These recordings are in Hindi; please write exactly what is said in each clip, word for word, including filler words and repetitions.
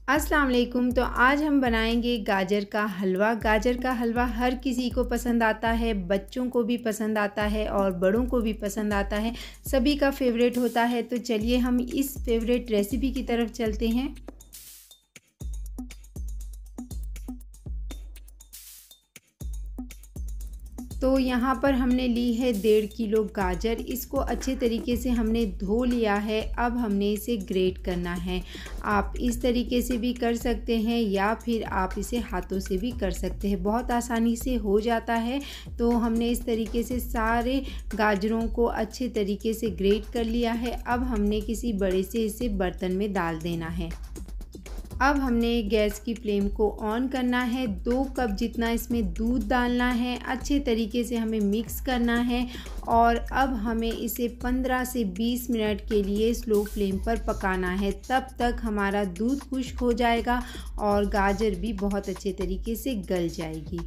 अस्सलाम वालेकुम। तो आज हम बनाएंगे गाजर का हलवा। गाजर का हलवा हर किसी को पसंद आता है, बच्चों को भी पसंद आता है और बड़ों को भी पसंद आता है, सभी का फेवरेट होता है। तो चलिए हम इस फेवरेट रेसिपी की तरफ चलते हैं। तो यहाँ पर हमने ली है डेढ़ किलो गाजर। इसको अच्छे तरीके से हमने धो लिया है। अब हमने इसे ग्रेट करना है। आप इस तरीके से भी कर सकते हैं या फिर आप इसे हाथों से भी कर सकते हैं, बहुत आसानी से हो जाता है। तो हमने इस तरीके से सारे गाजरों को अच्छे तरीके से ग्रेट कर लिया है। अब हमने किसी बड़े से इसे बर्तन में डाल देना है। अब हमने गैस की फ्लेम को ऑन करना है। दो कप जितना इसमें दूध डालना है, अच्छे तरीके से हमें मिक्स करना है और अब हमें इसे पंद्रह से बीस मिनट के लिए स्लो फ्लेम पर पकाना है। तब तक हमारा दूध खुश्क हो जाएगा और गाजर भी बहुत अच्छे तरीके से गल जाएगी।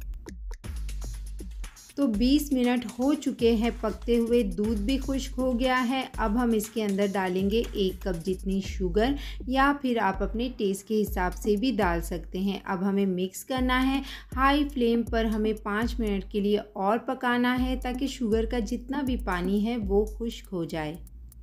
तो बीस मिनट हो चुके हैं पकते हुए, दूध भी खुश्क हो गया है। अब हम इसके अंदर डालेंगे एक कप जितनी शुगर, या फिर आप अपने टेस्ट के हिसाब से भी डाल सकते हैं। अब हमें मिक्स करना है। हाई फ्लेम पर हमें पाँच मिनट के लिए और पकाना है ताकि शुगर का जितना भी पानी है वो खुश्क हो जाए।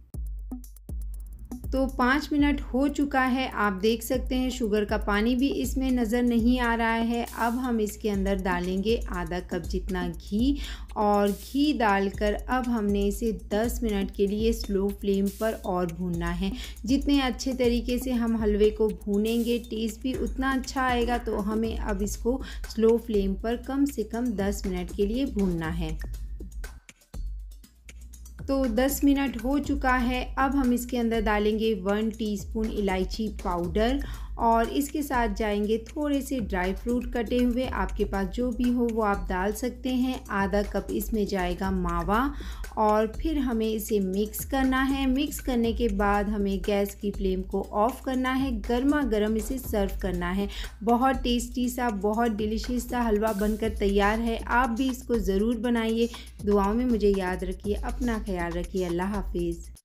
तो पाँच मिनट हो चुका है, आप देख सकते हैं शुगर का पानी भी इसमें नज़र नहीं आ रहा है। अब हम इसके अंदर डालेंगे आधा कप जितना घी और घी डालकर अब हमने इसे दस मिनट के लिए स्लो फ्लेम पर और भूनना है। जितने अच्छे तरीके से हम हलवे को भूनेंगे टेस्ट भी उतना अच्छा आएगा। तो हमें अब इसको स्लो फ्लेम पर कम से कम दस मिनट के लिए भूनना है। तो दस मिनट हो चुका है। अब हम इसके अंदर डालेंगे वन टीस्पून इलायची पाउडर और इसके साथ जाएंगे थोड़े से ड्राई फ्रूट कटे हुए, आपके पास जो भी हो वो आप डाल सकते हैं। आधा कप इसमें जाएगा मावा और फिर हमें इसे मिक्स करना है। मिक्स करने के बाद हमें गैस की फ्लेम को ऑफ़ करना है। गर्मा गर्म इसे सर्व करना है। बहुत टेस्टी सा, बहुत डिलीशियस सा हलवा बनकर तैयार है। आप भी इसको ज़रूर बनाइए। दुआओं में मुझे याद रखिए। अपना ख्याल रखिए। अल्लाह हाफिज़।